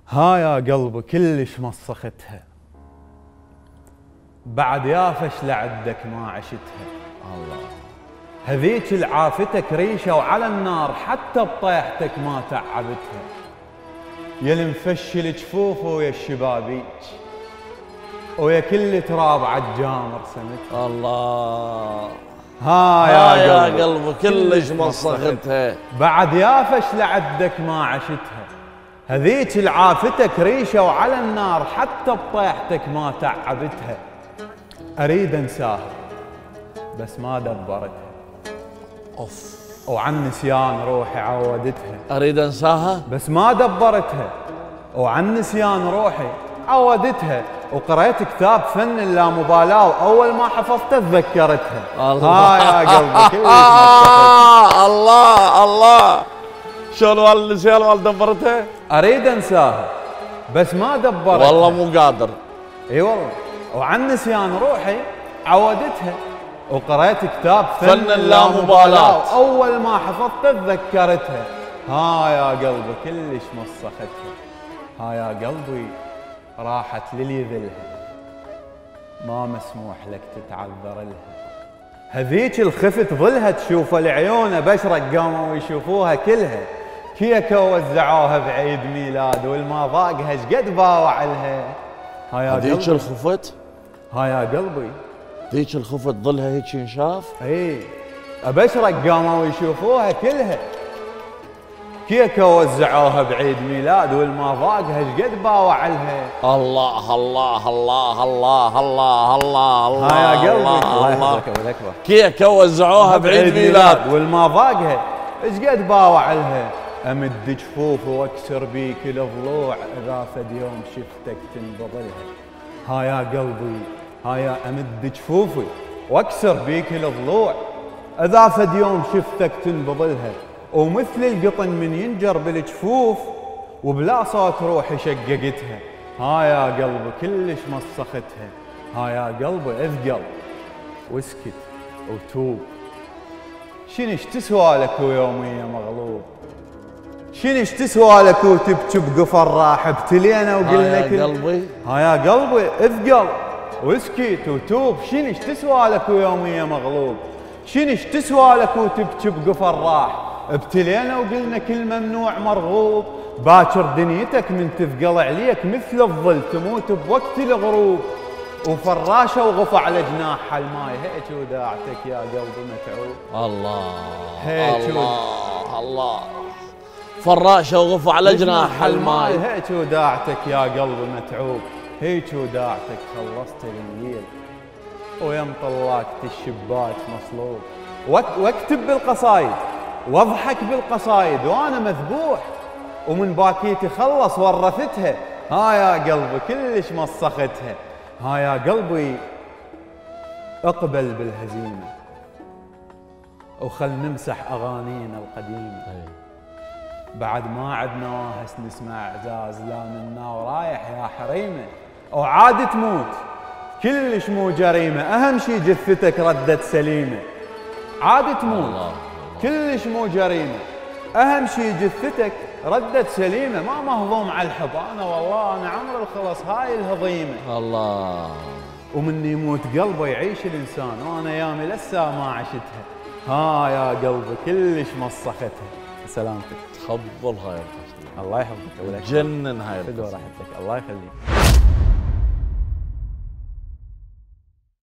ها يا قلبي كلش مسختها، بعد يا فشلة عدك ما عشتها. الله. هذيك العافتك ريشة وعلى النار حتى بطيحتك ما تعبتها. يا المفشل جفوفه ويا الشبابيك ويا كل تراب عالجام رسمتها. الله. ها يا قلبي كلش مسختها، بعد يا فشلة عدك ما عشتها. هذيك العافتك ريشة وعلى النار حتى بطيحتك ما تعبتها. أريد أنساها بس ما دبرتها، اوف، وعن نسيان روحي عودتها. اريد انساها بس ما دبرتها، وعن نسيان روحي عودتها. وقرأت كتاب فن اللامبالاة وأول ما حفظته تذكرتها. الله. يا قلبي كلش الله الله. شلون والنسيان ما دبرتها؟ أريد أنساها بس ما دبرتها، والله مو قادر. اي والله. وعن نسيان روحي عودتها. وقرأت كتاب فن اللامبالاة وأول ما حفظته تذكرتها. يا قلبي كلش مسختها. يا قلبي راحت للي ذلها، ما مسموح لك تتعذر لها. هذيك الخفت ظلها تشوف العيون بشرك قاموا يشوفوها كلها. كيكة وزعوها بعيد ميلاد والما ضاقها شقد باوع لها. هذيك الخفت، يا قلبي ذيك الخفت ظلها هيك ينشاف. اي ابشرك قاموا يشوفوها كلها. كيكة وزعوها بعيد ميلاد والما ضاقها شقد باوع لها. الله الله الله الله الله الله الله. يا قلبي الله الله. يحفظك ابو الاكبر. كيكة وزعوها بعيد ميلاد والما ضاقها شقد باوع لها. امد جفوف واكسر بيك الضلوع اذا فد يوم شفتك تنبضلها. يا قلبي يا امد جفوفي واكسر بيك الضلوع اذا فد يوم شفتك تنبضلها. ومثل القطن من ينجر بالجفوف وبلا صوت روحي شققتها. يا قلبي كلش مسختها. يا قلبي اثقل واسكت وتوب. شنش تسوى لك ويومية مغلوب؟ شنش تسوى لك وتبكي بقفر راح ابتلينا وقلنا يا قلبي. يا قلبي اثقل واسكت وتوب. شنش تسوى لك ويومية مغلوب؟ شنش تسوى لك وتبكي بقفر راح ابتلينا وقلنا كل ممنوع مرغوب. باكر دنيتك من تثقل عليك مثل الظل تموت بوقت الغروب. وفراشة وغفى على جناحها الماي هيك وداعتك يا قلبي متعوب. الله هيك الله الله. فراشة وغفى على جناحها الماي هيك وداعتك يا قلبي متعوب. هيك وداعتك خلصت الليل ويم طلاقة الشباك مصلوب. واكتب بالقصايد واضحك بالقصايد وانا مذبوح ومن باكيتي خلص ورثتها. يا قلبي كلش مسختها. يا قلبي اقبل بالهزيمة وخل نمسح اغانينا القديمة. بعد ما عدنا واهس نسمع اعزاز لا منا ورايح يا حريمة. وعاد تموت كلش مو جريمة، اهم شي جثتك ردت سليمة. عاد تموت كلش مو جريمة، اهم شي جثتك ردت سليمة. ما مهضوم على الحضانة والله انا عمر الخلص هاي الهضيمة. الله. ومن يموت قلبه يعيش الانسان وانا يامي لسه ما عشتها. يا قلبي كلش مسختها. سلامتك. تخبل هاي القصيدة. الله يحفظك. جنن هاي القصيدة. راحتك الله يخليك.